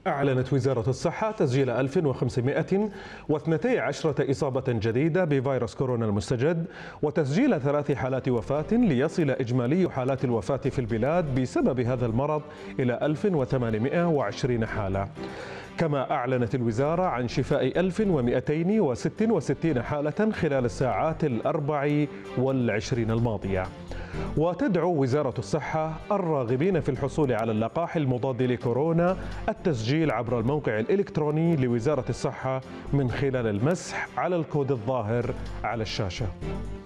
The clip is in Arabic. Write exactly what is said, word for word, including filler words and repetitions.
أعلنت وزارة الصحة تسجيل ألف وخمسمائة واثنتي عشرة إصابة جديدة بفيروس كورونا المستجد وتسجيل ثلاث حالات وفاة ليصل إجمالي حالات الوفاة في البلاد بسبب هذا المرض إلى ألف وثمانمائة وعشرين حالة. كما أعلنت الوزارة عن شفاء ألف ومئتين وستة وستين حالة خلال الساعات الأربع والعشرين الماضية. وتدعو وزارة الصحة الراغبين في الحصول على اللقاح المضاد لكورونا التسجيل عبر الموقع الإلكتروني لوزارة الصحة من خلال المسح على الكود الظاهر على الشاشة.